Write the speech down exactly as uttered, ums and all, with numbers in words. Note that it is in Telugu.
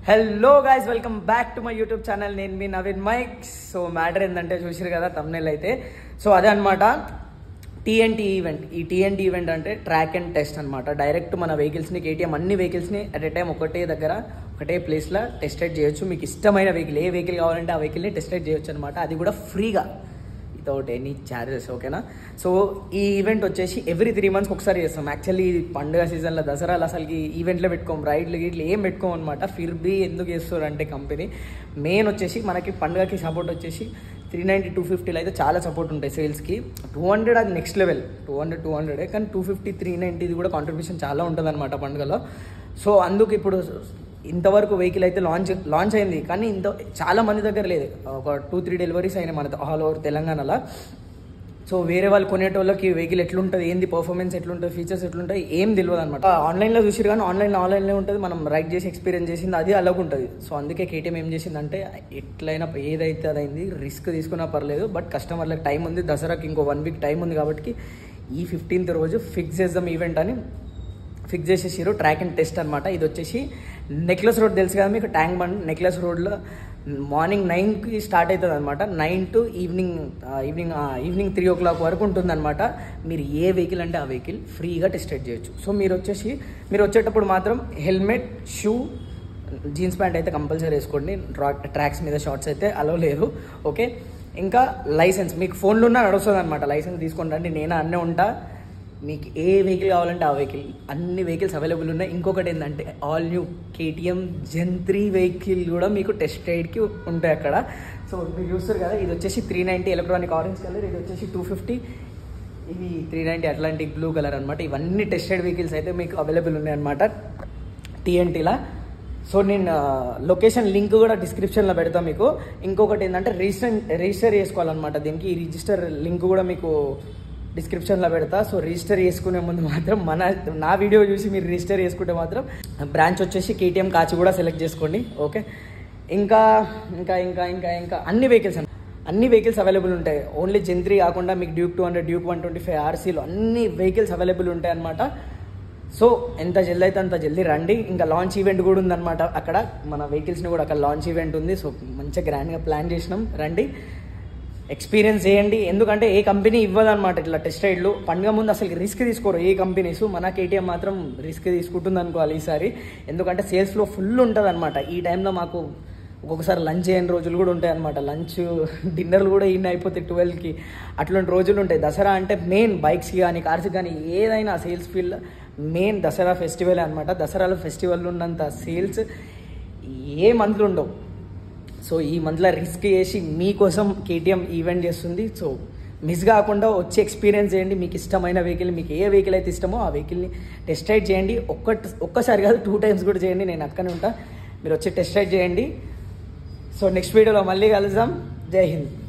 Hello guys, welcome back to my YouTube channel. నేను మీ నవీన్ మైక్. సో మ్యాటర్ ఏంటంటే చూసారు కదా తమ్నెల్ అయితే. సో అదే అనమాట టీఎన్టీ ఈవెంట్. ఈ టీఎన్టీ ఈవెంట్ అంటే ట్రాక్ అండ్ టెస్ట్ అనమాట. డైరెక్ట్ మన వెహికల్స్ని కేటీఎం అన్ని వెహికల్స్ని అట్ ఎ టైం ఒకటే దగ్గర ఒకటే ప్లేస్లో టెస్ట్ రైడ్ చేయొచ్చు. మీకు ఇష్టమైన వెహికల్ ఏ వెహికల్ కావాలంటే ఆ వెహికల్ని టెస్ట్ రైడ్ చేయొచ్చు అనమాట. అది కూడా ఫ్రీగా, వితౌట్ ఎనీ ఛార్జెస్. ఓకేనా? సో ఈ ఈవెంట్ వచ్చేసి ఎవ్రీ త్రీ మంత్స్కి ఒకసారి చేస్తాం. యాక్చువల్లీ పండుగ సీజన్లో దసరాలు అసలుకి ఈవెంట్లో పెట్టుకోం, రైడ్లు గిట్లు ఏం పెట్టుకోం అనమాట. ఫిర్ బీ ఎందుకు చేస్తారు అంటే కంపెనీ మెయిన్ వచ్చేసి మనకి పండుగకి సపోర్ట్ వచ్చేసి త్రీ నైంటీ టూ ఫిఫ్టీలో అయితే చాలా సపోర్ట్ ఉంటాయి సేల్స్కి. టూ హండ్రెడ్ అది next level, two hundred two హండ్రెడే కానీ టూ ఫిఫ్టీ త్రీ నైంటీది కూడా కాంట్రిబ్యూషన్ చాలా ఉంటుంది అనమాట పండుగలో. సో అందుకు ఇప్పుడు ఇంతవరకు వెహికల్ అయితే లాంచ్ లాంచ్ అయింది, కానీ ఇంత చాలా మంది దగ్గర లేదు. ఒక టూ త్రీ డెలివరీస్ అయినాయి మన ఆల్ ఓవర్ తెలంగాణలో. సో వేరే వాళ్ళు కొనేటోళ్ళకి వెహికల్ ఎట్లుంటుంది, ఏంది పర్ఫార్మెన్స్ ఎట్లుంటుంది, ఫీచర్స్ ఎట్లుంటాయి ఏం తెలియదు అనమాట. ఆన్లైన్లో చూసిరు కానీ ఆన్లైన్లో ఆన్లైన్లో ఉంటుంది, మనం రైడ్ చేసి ఎక్స్పీరియన్స్ చేసింది అది అలాగ ఉంటుంది. సో అందుకే కేటీఎం ఏం చేసిందంటే ఎట్లయినా ఏదైతే అదైంది రిస్క్ తీసుకున్నా పర్లేదు, బట్ కస్టమర్లకు టైం ఉంది, దసరాకి ఇంకో వన్ వీక్ టైం ఉంది కాబట్టి ఈ ఫిఫ్టీన్త్ రోజు ఫిక్స్ చేద్దాం ఈవెంట్ అని ఫిక్స్ చేసేసారు. ట్రాక్ అండ్ టెస్ట్ అనమాట. ఇది వచ్చేసి నెక్లెస్ రోడ్ తెలుసు కదా మీకు, ట్యాంక్ బండ్ నెక్లెస్ రోడ్లో మార్నింగ్ నైన్కి స్టార్ట్ అవుతుంది అనమాట. Nine to evening evening evening three o'clock వరకు ఉంటుంది అనమాట. మీరు ఏ వెహికల్ అంటే ఆ వెహికల్ ఫ్రీగా టెస్ట్ రైడ్ చేయొచ్చు. సో మీరు వచ్చేసి మీరు వచ్చేటప్పుడు మాత్రం హెల్మెట్, షూ, జీన్స్ ప్యాంట్ అయితే కంపల్సరీ వేసుకోండి. ట్రాక్స్ మీద షార్ట్స్ అయితే అలో లేదు. ఓకే, ఇంకా లైసెన్స్ మీకు ఫోన్లో ఉన్న నడుస్తుంది అనమాట. లైసెన్స్ తీసుకోండి రండి, నేను అన్నీ ఉంటా. మీకు ఏ వెహికల్ కావాలంటే ఆ వెహికల్, అన్ని వెహికల్స్ అవైలబుల్ ఉన్నాయి. ఇంకొకటి ఏంటంటే all new KTM Gen three vehicle కూడా మీకు టెస్ట్ రైడ్కి ఉంటాయి అక్కడ. సో మీరు చూస్తారు కదా, ఇది వచ్చేసి three ninety electronic orange colour, ఇది వచ్చేసి టూ ఫిఫ్టీ, ఇది three ninety Atlantic blue colour అనమాట. ఇవన్నీ టెస్ట్ రైడ్ వెహికల్స్ అయితే మీకు అవైలబుల్ ఉన్నాయి అనమాట టీఎన్టీలా. సో నేను లొకేషన్ లింక్ కూడా డిస్క్రిప్షన్లో పెడతాను మీకు. ఇంకొకటి ఏంటంటే రిజిస్టర్ రిజిస్టర్ చేసుకోవాలన్నమాట దీనికి. ఈ రిజిస్టర్ లింక్ కూడా మీకు డిస్క్రిప్షన్లో పెడతా. సో రిజిస్టర్ చేసుకునే ముందు మాత్రం మన నా వీడియో చూసి మీరు రిజిస్టర్ చేసుకుంటే మాత్రం బ్రాంచ్ వచ్చేసి కేటీఎం కాచి కూడా సెలెక్ట్ చేసుకోండి. ఓకే, ఇంకా ఇంకా ఇంకా ఇంకా ఇంకా అన్ని వెహికల్స్ అన్ని వెహికల్స్ అవైలబుల్ ఉంటాయి. ఓన్లీ జెన్ త్రీ కాకుండా మీకు Duke two hundred Duke one twenty five ఆర్సీలు అన్ని వెహికల్స్ అవైలబుల్ ఉంటాయి అనమాట. సో ఎంత జల్దీ అయితే అంత జల్దీ రండి. ఇంకా లాంచ్ ఈవెంట్ కూడా ఉందన్నమాట అక్కడ, మన వెహికల్స్ని కూడా అక్కడ లాంచ్ ఈవెంట్ ఉంది. సో మంచిగా గ్రాండ్గా ప్లాన్ చేసినాం, రండి ఎక్స్పీరియన్స్ చేయండి. ఎందుకంటే ఏ కంపెనీ ఇవ్వదన్నమాట ఇట్లా టెస్ట్ రైడ్లు. పండుగ ముందు అసలు రిస్క్ తీసుకోరు ఏ కంపెనీస్, మన కేటీఎం మాత్రం రిస్క్ తీసుకుంటుంది అనుకోవాలి ఈసారి. ఎందుకంటే సేల్స్లో ఫుల్ ఉంటుంది అనమాట. ఈ టైంలో మాకు ఒక్కొక్కసారి లంచ్ చేయని రోజులు కూడా ఉంటాయి అనమాట. లంచ్ డిన్నర్లు కూడా ఇన్ని అయిపోతాయి ట్వెల్వ్కి, అట్లాంటి రోజులు ఉంటాయి. దసరా అంటే మెయిన్ బైక్స్ కానీ కార్స్ కానీ ఏదైనా sales field main Dussehra festival అనమాట. దసరాలో ఫెస్టివల్ ఉన్నంత సేల్స్ ఏ మంత్లు ఉండవు. సో ఈ మంత్లో రిస్క్ చేసి మీకోసం కేటీఎం ఈవెంట్ చేస్తుంది. సో మిస్ కాకుండా వచ్చి ఎక్స్పీరియన్స్ చేయండి. మీకు ఇష్టమైన వెహికల్, మీకు ఏ వెహికల్ అయితే ఇష్టమో ఆ వెహికల్ని టెస్ట్ రైడ్ చేయండి. ఒక్క ఒక్కసారి కాదు టూ టైమ్స్ కూడా చేయండి, నేను అక్కనే ఉంటా. మీరు వచ్చి టెస్ట్ రైడ్ చేయండి. సో నెక్స్ట్ వీడియోలో మళ్ళీ కలుద్దాం. జై హింద్.